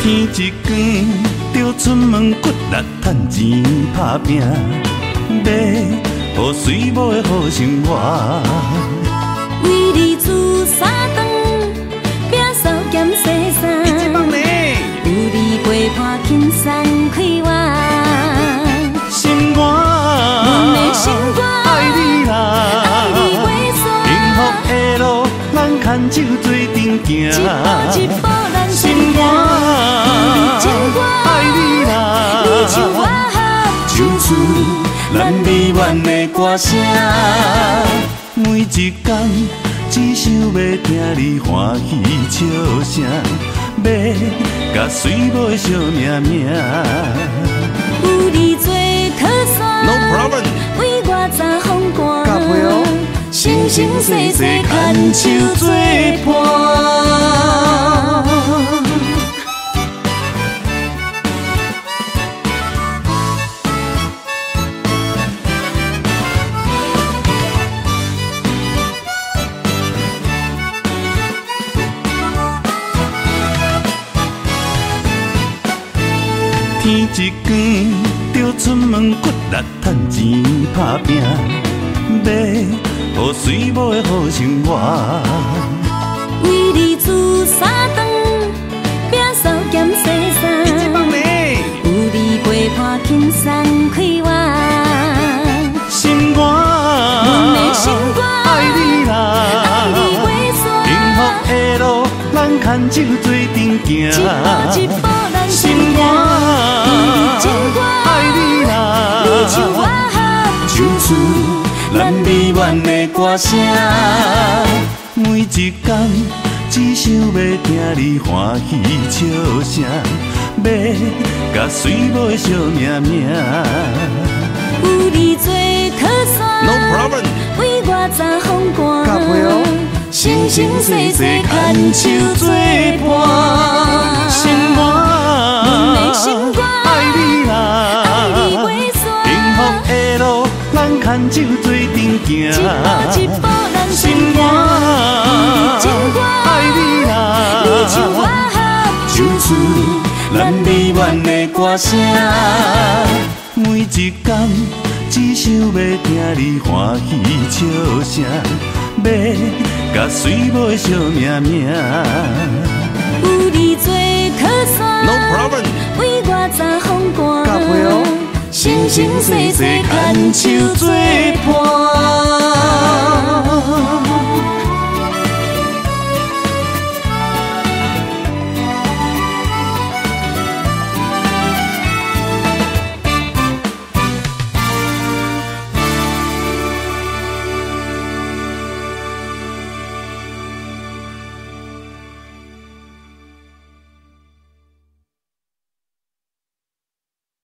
天一光，着出门骨力趁钱打拼，要予水某的好生活。 为你煮三顿，拼扫兼洗衫。有你陪伴，轻松快活。 心肝， 阮的心肝， 爱你啦， 爱你袂散。 幸福的路，咱牵手做阵行。 一步一步咱前心肝， 行， 爱你啦， 你像我合唱出咱美满的歌声。每一天，只想要听你欢喜笑声，要甲水某的相命命。 有你做靠山 No problem 为我早风寒。 甲配哦生生世世牵手作伴。 天一光，着出门骨力趁钱打拼，要予水某的好生活。 为你煮三顿，拼扫兼洗衫。有你陪伴，轻松快活。 心肝， 阮的心肝， 爱你啦， 爱你袂散。 幸福的路，咱牵手做阵行。 一步一步咱前心行。 肝，爱你啦， 你像我合唱出咱美满的歌声。每一天，只想要听你欢喜笑声，要甲水某的相命命。 有你做靠山 No problem 为我早风甲配哦寒。生生世世牵手作伴。 心肝， 阮的心肝， 爱你啦， 爱你袂散。 幸福的路，咱牵手做阵行。 一步一步咱前心行。 肝，爱你啦， 你像我合唱出咱美满的歌声。每一天，只想要听你欢喜笑声，要甲水某的相命命。 有你做靠山 No problem 为我早风甲配哦寒。生生世世牵手作伴。